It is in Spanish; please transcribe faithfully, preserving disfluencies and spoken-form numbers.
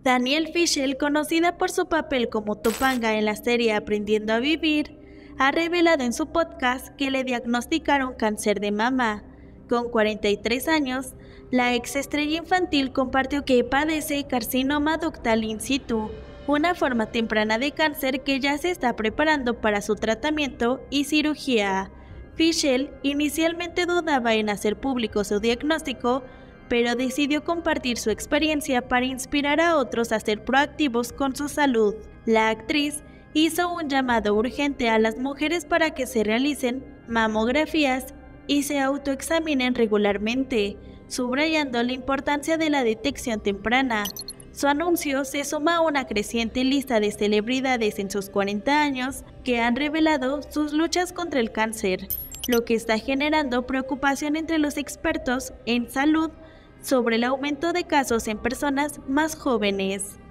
Danielle Fishel, conocida por su papel como Topanga en la serie Aprendiendo a Vivir, ha revelado en su podcast que le diagnosticaron cáncer de mama. Con cuarenta y tres años, la ex estrella infantil compartió que padece carcinoma ductal in situ, una forma temprana de cáncer que ya se está preparando para su tratamiento y cirugía. Fishel inicialmente dudaba en hacer público su diagnóstico, pero decidió compartir su experiencia para inspirar a otros a ser proactivos con su salud. La actriz hizo un llamado urgente a las mujeres para que se realicen mamografías y se autoexaminen regularmente, subrayando la importancia de la detección temprana. Su anuncio se suma a una creciente lista de celebridades en sus cuarenta años que han revelado sus luchas contra el cáncer, lo que está generando preocupación entre los expertos en salud sobre el aumento de casos en personas más jóvenes.